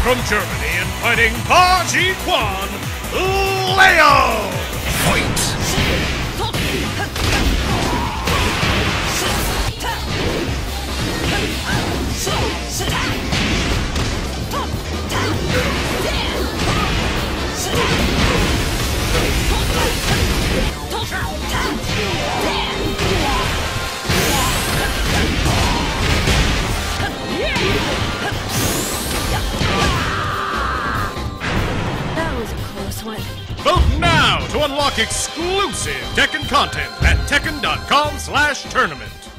from Germany and fighting Baji Quan, Leo! Fight! That was a close one. Vote now to unlock exclusive Tekken content at tekken.com/tournament.